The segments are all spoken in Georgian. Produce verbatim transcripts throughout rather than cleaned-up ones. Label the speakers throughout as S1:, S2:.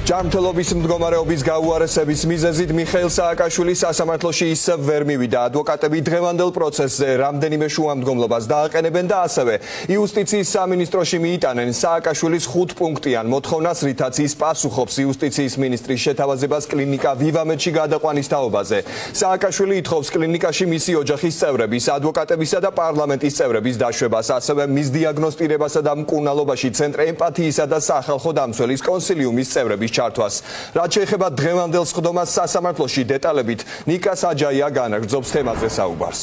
S1: ჯანმრთელობის მდგომარეობის გაუარესების მიზეზით მიხეილ სააკაშვილი სასამართლოში ისევ ვერ მივიდა. ადვოკატები დღევანდელ პროცესზე რამდენიმე შუამდგომლობას დააყენებენ და ასევე იუსტიციის სამინისტროში მიიტანენ სააკაშვილის ხუთპუნქტიან მოთხოვნას, რითაც ის პასუხობს იუსტიციის მინისტრის შეთავაზებას კლინიკა ვივამედში გადაყვანის თაობაზე. სააკაშვილი ითხოვს კლინიკაში მისი ოჯახის წევრების, ადვოკატებისა და პარლამენტის წევრების დაშვებას, ასევე მის დიაგნოსტირებასა და მკურნალობაში ცენტრ ემპათიისა და სახალხო დამცველის კონსილიუმის წევრების ჩართვას. რაც შეეხება დღევანდელ სხდომას სასამართლოში, დეტალებით ნიკა საჯაია განაგრძობს თემაზე საუბარს.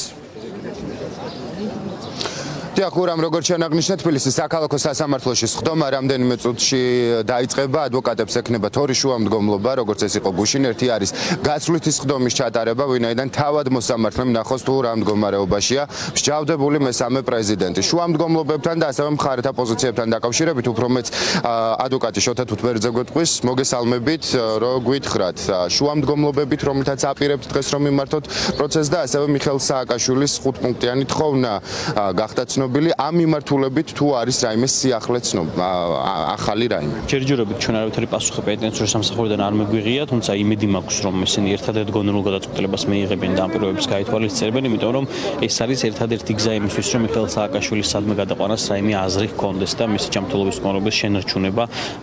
S2: დიახურამ, როგორც შენაღნიშნეთ, თბილისის საქალაქო სასამართლოში სხდომა რამდენიმე წუთში დაიწყება. ადვოკატებს ექნება თორი შუამდგომლობა, როგორც ეს იყო გუშინ. ერთი არის გაცვლითი სხდომის ჩატარება, ვინაიდან თავად მოსამართლემ ნახოს თუ რა მდგომარეობაშია მსჯავრდებული მესამე პრეზიდენტი. შუამდგომლობებთან და ასევე მხარეთა პოზიციებთან დაკავშირებით უფრო მეც ადვოკატი შოთა თუთბერიძე გვეტყვის, მოგესალმებით, რომ გვითხრათ შუამდგომლობებით, რომელთაც აპირებთ დღეს რომ მიმართოთ პროცესს და ასევე მიხეილ სააკაშვილის ხუთპუნქტიანი თხოვნა გახდა ამ მიმართულებით თუ არის რაიმე სიახლე ცნობა, ახალი რაიმე.
S3: ჯერჯერობით ჩვენ არავითარი პასუხი პენიტენციარის სამსახურიდან არ მეგვიღია, თუმცა იმედი მაქვს, რომ ისინი ერთადერთ გონივრულ გადაწყვეტილებას მიიღებენ და ამ პირობებს გაითვალისწინებენ, იმიტომ რომ ეს არის ერთადერთი გზა იმისთვის, რომ მიხეილ სააკაშვილის სადმე გადაყვანას რაიმე აზრი ჰქონდეს და მისი ჯანმრთელობის მდგომარეობის შენარჩუნება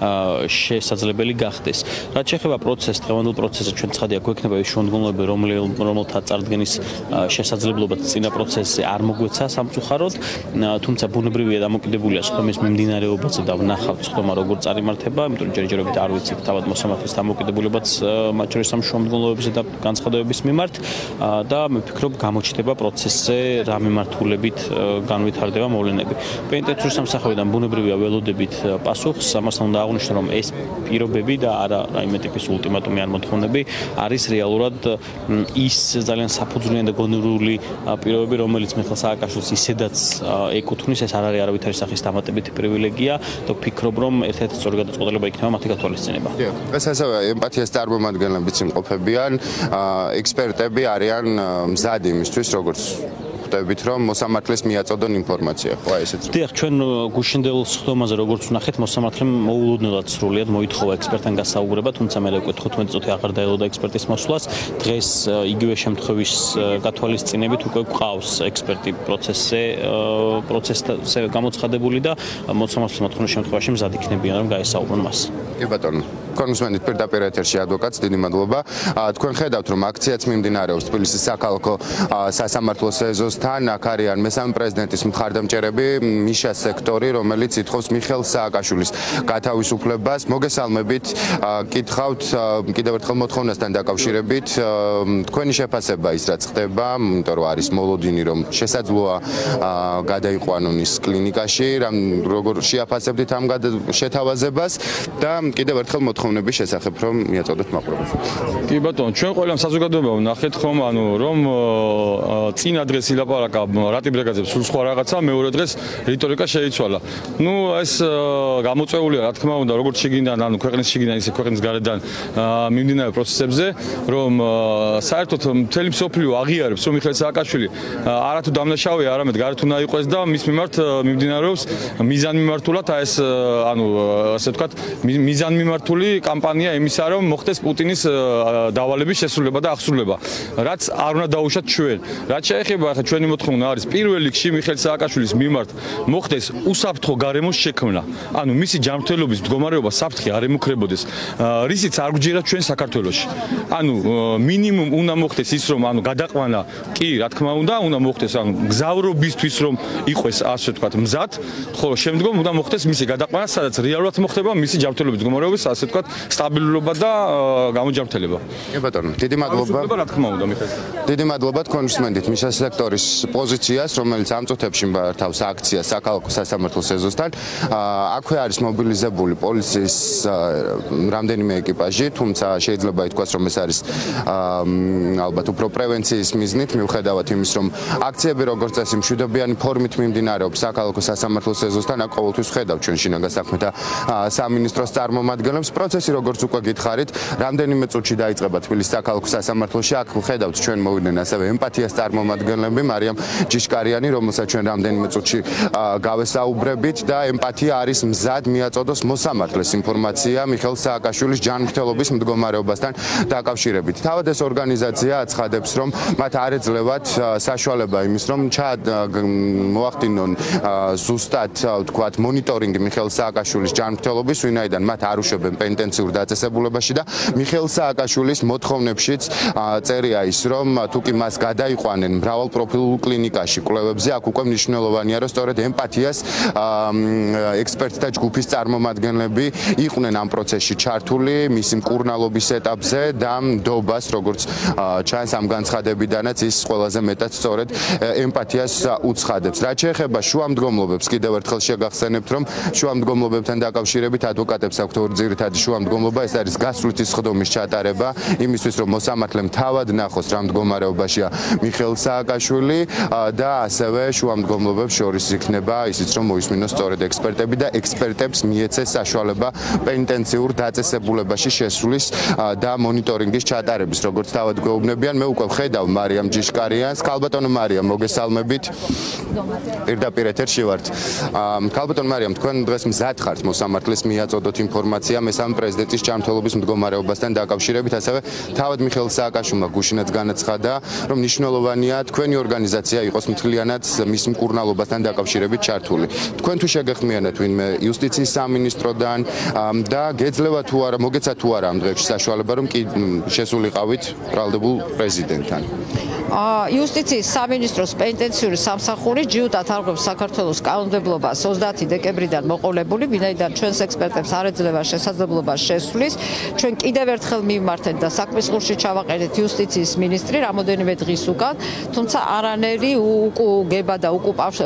S3: შესაძლებელი გახდეს. რაც შეეხება პროცესს, დღევანდელ პროცესზე ჩვენ ცხადია გვექნება ის შუამდგომლობები, რომელთაც წარდგენის შესაძლებლობა წინა პროცესზე არ მოგვეცა სამწუხაროდ. თუმცა ბუნებრივია დამოკიდებულია სხდომის მიმდინარეობაზე და ვნახავთ სხდომა როგორ წარიმართება, იმიტომ რომ ჯერჯერობით არ ვიცით თავად მოსამართლის დამოკიდებულებაც მათ შორის ამ შუამდგომლობებზე და განცხადებების მიმართ და მე ვფიქრობ გამოჩნდება პროცესზე რა მიმართულებით განვითარდება მოვლენები. პენიტენციის სამსახურიდან ბუნებრივია ველოდებით პასუხს, ამასთან უნდა აღვნიშნო, რომ ეს პირობები და არა რაიმე ტიპის ულტიმატუმი ან მოთხოვნები არის რეალურად ის ძალიან საფუძვლიანი და გონივრული პირობები, რომელიც მიხეილ სააკაშვილს ისედაც ეკუთვნის, ეს არ არის არავითარი სახის დამატებითი პრივილეგია და ვფიქრობ, რომ ერთ-ერთი სწორი გადაწყვეტილება იქნება მათი გათვალისწინება.
S2: ეს ასევე ემპათიას წარმომადგენლებიც იმყოფებიან, ექსპერტები არიან მზად იმისთვის, როგორც ხვდებით, რომ მოსამართლეს მიაწოდონ ინფორმაცია, ხო, ესეც.
S3: დიახ, ჩვენ გუშინდელ სხდომაზე როგორც ვნახეთ, მოსამართლემ მოულოდნელად სრულიად მოითხოვა ექსპერტთან გასაუბრება, თუმცა მე უკვე თხუთმეტი წუთი აღარ დაელოდა ექსპერტის მოსვლას. დღეს იგივე შემთხვევის გათვალისწინებით უკვე გვყავს ექსპერტი პროცესზე, პროცესზე გამოცხადებული და მოსამართლის მოთხოვნის შემთხვევაში მზად იქნებიან, რომ გაესაუბრონ მას.
S2: კი ბატონო. კონსმენით პირდაპირ ეთერში ადვოკატს, დიდი მადლობა. თქვენ ხედავთ, რომ აქციაც მიმდინარეობს თბილისის საქალაქო სასამართლოს ეზოსთან. აქ არიან მესამე პრეზიდენტის მხარდამჭერები, მიშა სექტორი, რომელიც ითხოვს მიხეილ სააკაშვილის გათავისუფლებას. მოგესალმებით, კითხავთ კიდევ ერთხელ მოთხოვნასთან დაკავშირებით, თქვენი შეფასება ის რაც ხდება, იმიტომ რომ არის მოლოდინი, რომ შესაძლოა გადაიყვანონ ის კლინიკაში, როგორ შეაფასებდით ამ შეთავაზებას და კიდევ ერთხელ ხოვნების შესახებ რომ მიაწოდოთ მაყურებელს.
S4: კი ბატონო, ჩვენ ყველამ საზოგადოებამ ნახეთ ხომ, ანუ რომ წინა დღეს ილაპარაკა რატი ბრიგადებს სულ სხვა რაღაცა, მეორე დღეს რიტორიკა შეიცვალა. ნუ ეს გამოწვეულია, რა თქმა უნდა, როგორც შიგნიდან, ანუ ქვეყნის შიგნიდან, ისე ქვეყნის გარედან მიმდინარე პროცესებზე, რომ საერთოდ მთელი მსოფლიო აღიარებს, რომ მიხეილ სააკაშვილი არათუ დამნაშავეა, არამედ გარეთ უნდა იყოს და მის მიმართ მიმდინარეობს მიზანმიმართულად, აი ეს ანუ ასე ვთქვათ, მიზანმიმართული კამპანია იმისა, რომ მოხდეს პუტინის დავალების შესრულება და აღსრულება, რაც არ უნდა დაუშვათ ჩვენ. რაც შეეხება ახლა ჩვენი მოთხოვნა არის პირველ რიგში მიხეილ სააკაშვილის მიმართ მოხდეს უსაფრთხო გარემოს შექმნა. ანუ მისი ჯანმრთელობის მდგომარეობა საფრთხე არ ემუქრებოდეს, რისიც არ გვჯერა ჩვენ საქართველოში. ანუ მინიმუმ უნდა მოხდეს ის, რომ ანუ გადაყვანა კი, რა თქმა უნდა, უნდა მოხდეს ანუ გზავრობისთვის, რომ იყოს ასე ვთქვათ მზად, ხოლო შემდგომ უნდა მოხდეს მისი გადაყვანა, სადაც რეალურად მოხდება მისი ჯანმრთელობის მდგომარეობის ასე ვთქვათ სტაბილურობა და გამოჯანმრთელება.
S2: კი ბატონო, დიდი მადლობა.
S4: რა თქმა უნდა, მიხეილ.
S2: დიდი მადლობა თქვენ უსმენთ მიშა სექტორის პოზიციას, რომელიც ამ წუთებში მართავს აქციას საქალაქო სასამართლოს ეზოსთან. აქვე არის მობილიზებული პოლიციის რამდენიმე ეკიპაჟი, თუმცა შეიძლება ითქვას, რომ ეს არის ალბათ უფრო პრევენციის მიზნით, მიუხედავად იმის, რომ აქციები როგორც წესი მშვიდობიანი ფორმით მიმდინარეობს საქალაქო სასამართლოს ეზოსთან, აქ ყოველთვის ხედავთ ჩვენ შინაგან საქმეთა სამინისტროს წარმომადგენლებს. პროცესი როგორც უკვე გითხარით, რამდენიმე წუთში დაიწყება თბილისის საქალაქო სასამართლოში. აქ ხედავთ ჩვენ მოვიდნენ ასევე ემპათიას წარმომადგენლები, მარიამ ჯიშკარიანი, რომელსაც ჩვენ რამდენიმე წუთში გავესაუბრებით და ემპათია არის მზად მიაწოდოს მოსამართლეს ინფორმაცია მიხეილ სააკაშვილის ჯანმრთელობის მდგომარეობასთან დაკავშირებით. თავად ეს ორგანიზაცია აცხადებს, რომ მათ არ ეძლევათ საშუალება იმის, რომ მოახდინონ ზუსტად ვთქვათ მონიტორინგი მიხეილ სააკაშვილის ჯანმრთელობის, ვინაიდან მათ არ უშვებენ პენტენციურ დაწესებულებაში და მიხეილ სააკაშვილის მოთხოვნებშიც წერია ის, რომ თუ კი მას გადაიყვანენ მრავალპროფილულ კლინიკაში კვლევებზე, აქ უკვე მნიშვნელოვანია, რომ სწორედ ემპათიას ექსპერტთა ჯგუფის წარმომადგენლები იყვნენ ამ პროცესში ჩართული მისი მკურნალობის ეტაპზე და ნდობას, როგორც ჩანს ამ განცხადებიდანაც ის ყველაზე მეტად სწორედ ემპათიას უცხადებს. რაც შეეხება შუამდგომლობებს, კიდევ ერთხელ შეგახსენებთ, რომ შუამდგომლობებთან დაკავშირებით ადვოკატებს აქვთ ორი ძირითადი შუამდგომლობა, ეს არის გასვლითი სხდომის ჩატარება, იმისთვის რომ მოსამართლემ თავად ნახოს რა მდგომარეობაშია მიხეილ სააკაშვილი და ასევე შუამდგომლობებს შორის იქნება ისიც რომ მოისმინოს სწორედ ექსპერტები და ექსპერტებს მიეცეს საშუალება პენტენციურ დაწესებულებაში შესვლის და მონიტორინგის ჩატარების, როგორც თავად გვეუბნებიან. მე უკვე ვხედავ მარიამ ჯიშკარიანს. ქალბატონო მარიამ, მოგესალმებით. პირდაპირ ეთერში ვართ. ქალბატონო მარიამ, თქვენ დღეს მზად ხართ მოსამართლეს მიაწოდოთ ინფორმაცია მესამე პრეზიდენტის ჯანმრთელობის მდგომარეობასთან დაკავშირებით, ასევე თავად მიხეილ სააკაშვილმა გუშინაც განაცხადა, რომ მნიშვნელოვანია თქვენი ორგანიზაცია იყოს მთლიანად მის მკურნალობასთან დაკავშირებით ჩართული. თქვენ თუ შეგეხმიანეთ ვინმე იუსტიციის სამინისტროდან და გეძლევა თუ არა, მოგეცა თუ არა ამ დღეებში საშუალება, რომ კი შესულიყავით ბრალდებულ პრეზიდენტთან?
S5: იუსტიციის სამინისტროს პენტენციური სამსახური ჯიუტად არღვევს საქართველოს კანონმდებლობას ოცდაათი დეკემბრიდან მოყოლებული, ვინაიდან ჩვენს ექსპერტებს არ ეძლევა შესაძლებლობა შესვლის. ჩვენ კიდევ ერთხელ მივმართეთ და საქმის ყურში ჩავაყენეთ იუსტიციის მინისტრი რამოდენიმე დღის უკან, თუმცა არანაირი უკუგება და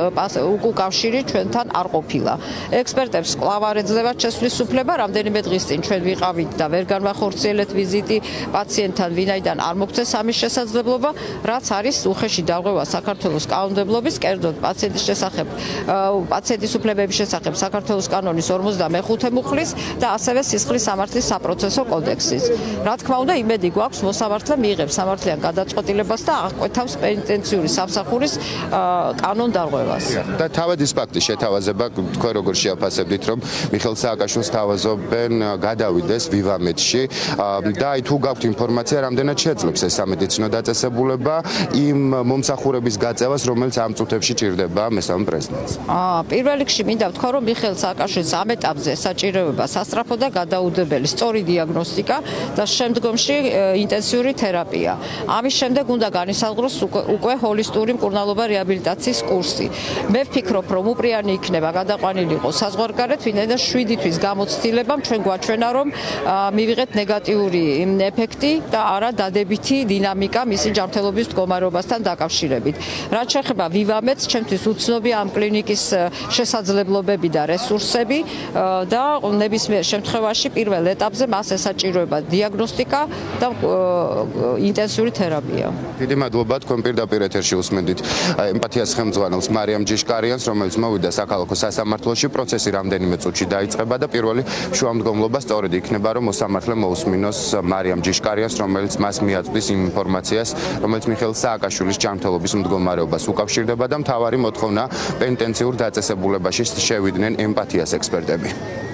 S5: უკუკავშირი ჩვენთან არ ყოფილა. ექსპერტებს კვლავ არ ეძლევათ შესვლის უფლება, რამდენიმე დღის წინ ჩვენ ვიყავით და ვერ განვახორციელეთ ვიზიტი პაციენტთან, ვინაიდან არ მოგვცეს ამის შესაძლებლობა, რაც არის უხეში დარღვევა საქართველოს კანონმდებლობის, კერძოდ პაციენტის შესახებ, პაციენტის უფლებების შესახებ საქართველოს კანონის ორმოცდამეხუთე მუხლის და ასევე სისხლის სამართლის საპროცესო კოდექსის. რა თქმა უნდა, იმედი გვაქვს მოსამართლე მიიღებს სამართლიან გადაწყვეტილებას და აღკვეთავს პენტენციური სამსახურის კანონ დარღვევას.
S2: და თავად ის ფაქტი შეთავაზება, თქვენ როგორ შეაფასებდით, რომ მიხეილ სააკაშვილს თავაზობენ გადავიდეს ვივამედში და აი თუ გაქვთ ინფორმაცია, რამდენად შეძლებს ეს სამედიცინო დაწესებულება იმ მომსახურების გაწევას, რომელიც ამ წუთებში ჭირდება მესამე პრეზიდენტს?
S5: პირველ რიგში მინდა ვთქვა, რომ მიხეილ სააკაშვილს ამ ეტაპზე საჭიროება სასწრაფო და გადაუდებელი სწორი დიაგნოსტიკა და შემდგომში ინტენსიური თერაპია. ამის შემდეგ უნდა განისაზღვროს უკვე ჰოლისტური მკურნალობა რეაბილიტაციის კურსი. მე ვფიქრობ, რომ უპრიანი იქნება გადაყვანილი იყოს საზღვარგარეთ, ვინაიდან შვიდი თვის გამოცდილებამ ჩვენ გვაჩვენა, რომ მივიღეთ ნეგატიური ეფექტი და არა დადებითი დინამიკა მისი ჯანმრთელობის მდგომარეობასთან დაკავშირებით. რაც შეეხება ვივამედს, ჩემთვის უცნობია ამ კლინიკის შესაძლებლობები და რესურსები და ნებისმიერ შემთხვევაში პირველ ეტაპზე მას ესაჭიროება დიაგნოსტიკა და ინტენსიური თერაპია.
S2: დიდი მადლობა, თქვენ პირდაპირ ეთერში უსმენდით ემპათიას ხელმძღვანელს მარიამ ჯიშკარიანს, რომელიც მოვიდა საქალაქო სასამართლოში. პროცესი რამდენიმე წუთში დაიწყება და პირველი შუამდგომლობა სწორედ იქნება, რომ მოსამართლე მოусმინოს მარიამ ჯიშკარიანს, რომელიც მას მიაწვდის იმ ინფორმაციას, რომელიც მიხეილ სააკაშვილის ჯანმრთელობის მდგომარეობას უკავშირდება და მთავარი მოთხოვნა პენტენციურ დაწესებულებაში შევიდნენ ემპათიას ექსპერტები.